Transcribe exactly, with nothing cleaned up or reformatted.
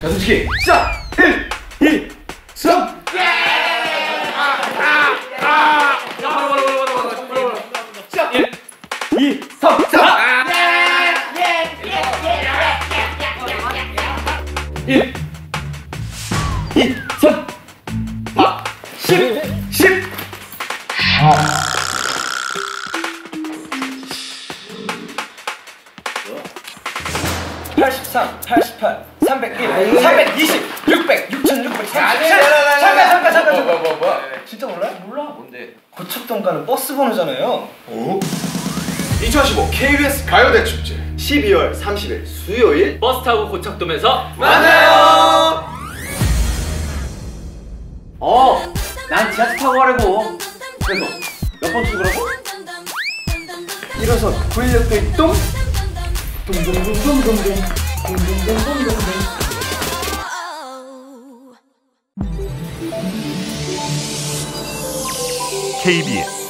자, 솔직히 시작! 일, 이, 삼! 예! 아! 아! 아! 자, 바로 바로 바로 바로 바로 바로 바로 시작! 일, 이, 삼! 자! 일, 이, 삼! 아! 십! 십! 팔십삼, 팔십팔, 삼백일, 삼백이십, 육백, 육천육백, 삼십칠. 잠깐 잠깐 잠깐 잠깐. 뭐, 뭐, 뭐. 진짜 몰라요? 몰라, 뭔데? 고척동가는 버스 번호잖아요. 오? 이천십오 케이비에스 가요대 축제 십이월 삼십일 수요일 버스 타고 고척돔에서 만나요. 어, 난 지하철 타고 가려고. 그래서 몇 번 출구라고? 일어서 권력도 있동. 동동동동동동. 동동동동동동. 케이비에스